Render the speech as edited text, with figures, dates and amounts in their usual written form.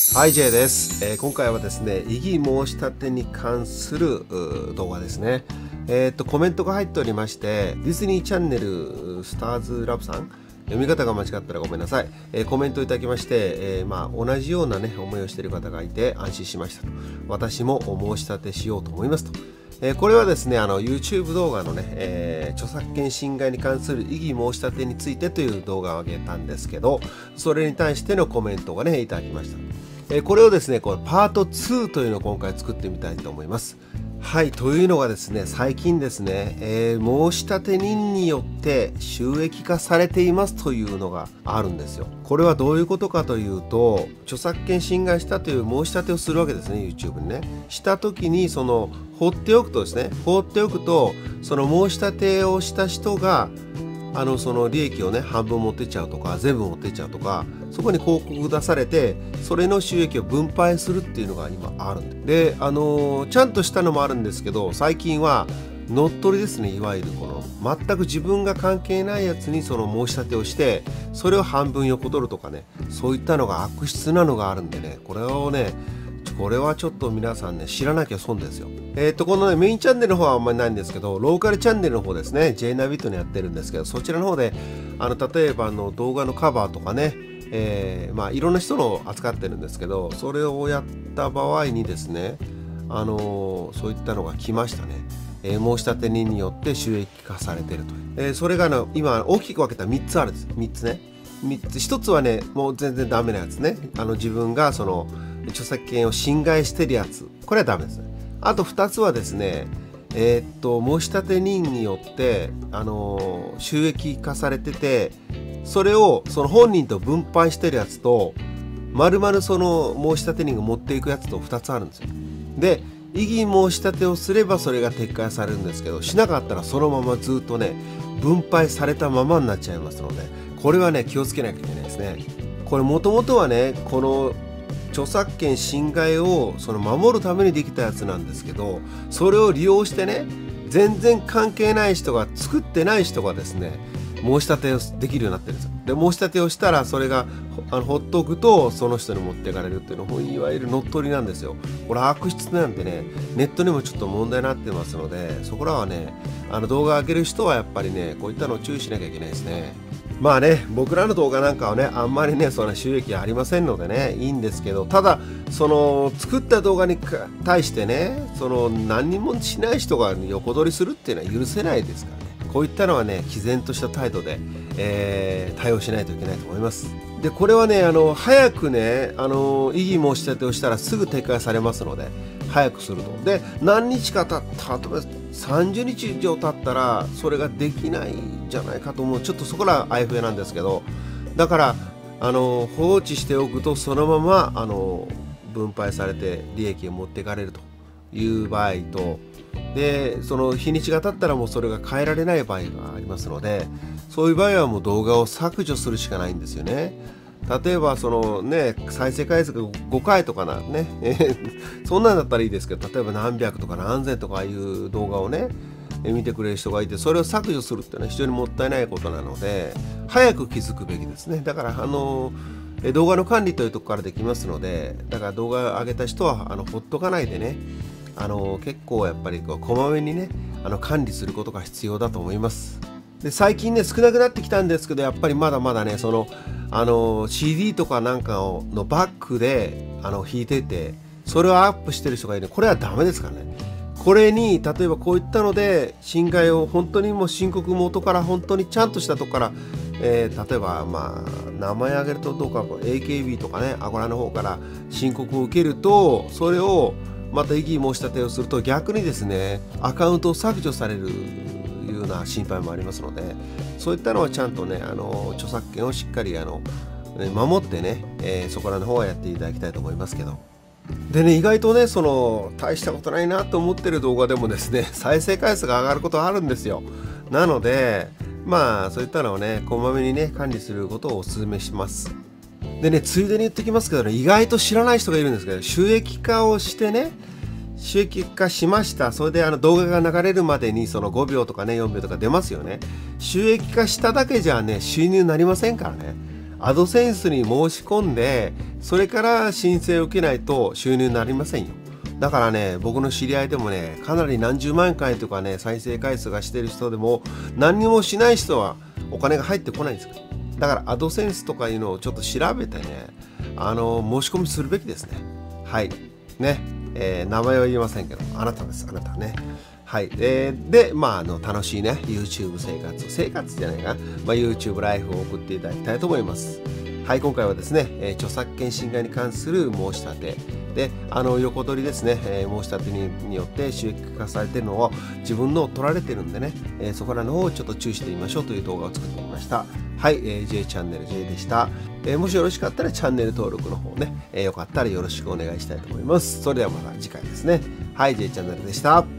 はい、J です。今回はですね、異議申し立てに関する動画ですね。コメントが入っておりまして、ディズニーチャンネルスターズラブさん、読み方が間違ったらごめんなさい。コメントいただきまして、同じようなね、思いをしている方がいて安心しましたと。私も申し立てしようと思いますと。これはですね、YouTube 動画のね、著作権侵害に関する異議申し立てについてという動画を上げたんですけど、それに対してのコメントがね、いただきました。これをですね、これパート2というのを今回作ってみたいと思います。はい、というのがですね、最近ですね、申し立て人によって収益化されていますというのがあるんですよ。これはどういうことかというと、著作権侵害したという申し立てをするわけですね、YouTube にね。した時に、放っておくとですね、放っておくと、その申し立てをした人が、その利益をね半分持ってっちゃうとか全部持ってっちゃうとか、そこに広告出されてそれの収益を分配するっていうのが今あるんで、ちゃんとしたのもあるんですけど、最近は乗っ取りですね。いわゆるこの全く自分が関係ないやつにその申し立てをしてそれを半分横取るとかね、そういったのが悪質なのがあるんでね、これはちょっと皆さんね知らなきゃ損ですよ。このねメインチャンネルの方はあんまりないんですけど、ローカルチャンネルの方ですね、 J ナビットにやってるんですけど、そちらの方で例えば動画のカバーとかね、いろんな人の扱ってるんですけど、それをやった場合にですね、そういったのが来ましたね。申し立て人によって収益化されているという、それが今大きく分けた3つあるんです。3つね。1つはねもう全然ダメなやつね。自分がその著作権を侵害してるやつ、これはダメですね。あと2つはですね、申し立て人によって収益化されてて、それをその本人と分配してるやつと、まるまるその申し立て人が持っていくやつと2つあるんですよ。で、異議申し立てをすればそれが撤回されるんですけど、しなかったらそのままずっとね分配されたままになっちゃいますので、これはね気をつけなきゃいけないですね。これもともとはね、この著作権侵害を守るためにできたやつなんですけど、それを利用してね、全然関係ない人が、作ってない人がですね申し立てをできるようになってるんですよ。で、申し立てをしたらそれがほっとくとその人に持っていかれるっていうのもいわゆる乗っ取りなんですよ。これ悪質なんでね、ネットにもちょっと問題になってますので、そこらはね動画上げる人はやっぱりねこういったのを注意しなきゃいけないですね。まあね、僕らの動画なんかはねあんまりねそんな収益ありませんのでねいいんですけど、ただ作った動画に対してね何にもしない人が横取りするっていうのは許せないですからね。こういったのはね毅然とした態度で、対応しないといけないと思います。で、これはね早くね異議申し立てをしたらすぐ撤回されますので、早くすると。で、何日か経った例えば30日以上経ったらそれができないんじゃないかと思う。ちょっとそこらあやふやなんですけど、だから放置しておくとそのまま分配されて利益を持っていかれるという場合と、でその日にちが経ったらもうそれが変えられない場合がありますので、そういう場合はもう動画を削除するしかないんですよね。例えば再生回数が5回とかなね、そんなんだったらいいですけど、例えば何百とか何千とかいう動画をね見てくれる人がいて、それを削除するっていうのは非常にもったいないことなので、早く気づくべきですね。だから動画の管理というところからできますので、だから動画を上げた人はほっとかないでね、結構やっぱりこまめにね管理することが必要だと思います。で、最近ね少なくなってきたんですけど、やっぱりまだまだねCD とかなんかのバックで弾いてて、それをアップしてる人がいる。これはダメですからね。これに例えばこういったので侵害を本当にもう申告元から本当にちゃんとしたとこから、例えば名前挙げるとどうか AKB とかねアゴラの方から申告を受けると、それをまた異議申し立てをすると逆にですねアカウントを削除されるような心配もありますので、そういったのはちゃんとね著作権をしっかり守ってね、そこらの方はやっていただきたいと思いますけど。でね、意外とね大したことないなと思ってる動画でもですね再生回数が上がることはあるんですよ。なのでそういったのをねこまめにね管理することをお勧めします。でね、ついでに言ってきますけどね、意外と知らない人がいるんですけど、収益化をしてね、収益化しました。それで動画が流れるまでにその5秒とかね4秒とか出ますよね。収益化しただけじゃね収入になりませんからね。 アドセンスに申し込んで、それから申請を受けないと収入になりませんよ。だからね、僕の知り合いでもね、かなり何十万回とかね、再生回数がしてる人でも、何にもしない人はお金が入ってこないんですよ。だからアドセンスとかいうのをちょっと調べてね、申し込みするべきですね。はい。ね。名前は言いませんけど、あなたです、あなたね。はい。で、楽しいね、YouTube 生活じゃないかな。YouTube ライフを送っていただきたいと思います。はい、今回はですね、著作権侵害に関する申し立てで、横取りですね、申し立てによって収益化されているのを自分の取られてるんでね、そこらの方をちょっと注意してみましょうという動画を作ってみました。はい、J チャンネル J でした。もしよろしかったらチャンネル登録の方ね、よかったらよろしくお願いしたいと思います。それではまた次回ですね。はい、J チャンネルでした。